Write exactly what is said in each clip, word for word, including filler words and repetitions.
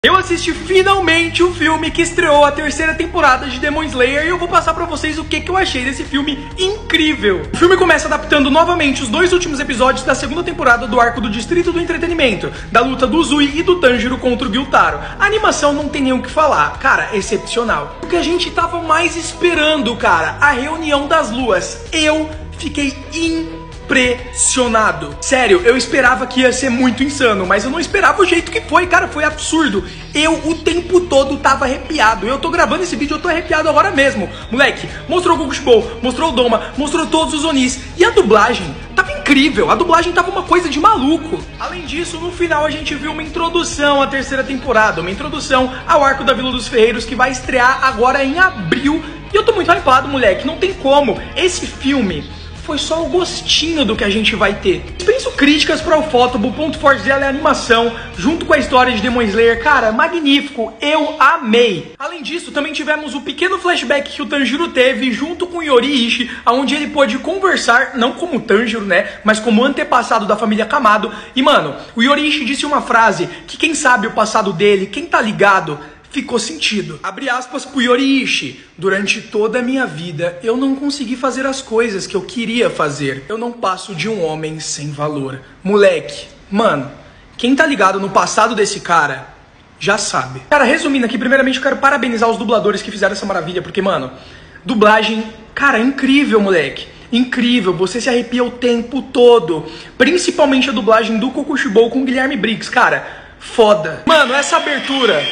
Eu assisti finalmente o filme que estreou a terceira temporada de Demon Slayer e eu vou passar pra vocês o que, que eu achei desse filme incrível. O filme começa adaptando novamente os dois últimos episódios da segunda temporada do arco do Distrito do Entretenimento, da luta do Uzui e do Tanjiro contra o Gyutaro. A animação não tem nem o que falar, cara, excepcional. O que a gente tava mais esperando, cara, a reunião das luas. Eu fiquei impressionado. Impressionado. Sério, eu esperava que ia ser muito insano, mas eu não esperava o jeito que foi, cara, foi absurdo. Eu o tempo todo tava arrepiado. Eu tô gravando esse vídeo, eu tô arrepiado agora mesmo. Moleque, mostrou o Kokushibou, mostrou o Doma, mostrou todos os Onis. E a dublagem tava incrível, a dublagem tava uma coisa de maluco. Além disso, no final a gente viu uma introdução à terceira temporada, uma introdução ao arco da Vila dos Ferreiros que vai estrear agora em abril. E eu tô muito hypado, moleque, não tem como. Esse filme foi só o gostinho do que a gente vai ter. Dispenso críticas para o Fotobo, o ponto forte dela é a animação, junto com a história de Demon Slayer. Cara, magnífico, eu amei. Além disso, também tivemos o pequeno flashback que o Tanjiro teve junto com o Yorihshi, onde ele pôde conversar, não como Tanjiro, né, mas como antepassado da família Kamado. E mano, o Yorihshi disse uma frase que quem sabe o passado dele, quem tá ligado, ficou sentido. Abre aspas pro Yorihshi. Durante toda a minha vida, eu não consegui fazer as coisas que eu queria fazer. Eu não passo de um homem sem valor. Moleque, mano, quem tá ligado no passado desse cara, já sabe. Cara, resumindo aqui, primeiramente eu quero parabenizar os dubladores que fizeram essa maravilha, porque, mano, dublagem, cara, incrível, moleque. Incrível, você se arrepia o tempo todo. Principalmente a dublagem do Kokushibou com o Guilherme Briggs, cara, foda. Mano, essa abertura...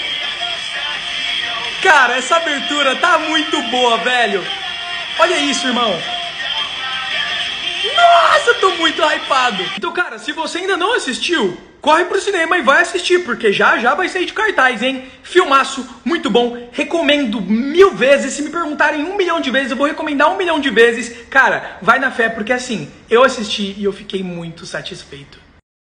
Cara, essa abertura tá muito boa, velho. Olha isso, irmão. Nossa, eu tô muito hypado. Então, cara, se você ainda não assistiu, corre pro cinema e vai assistir, porque já já vai sair de cartaz, hein? Filmaço, muito bom. Recomendo mil vezes. Se me perguntarem um milhão de vezes, eu vou recomendar um milhão de vezes. Cara, vai na fé, porque assim, eu assisti e eu fiquei muito satisfeito.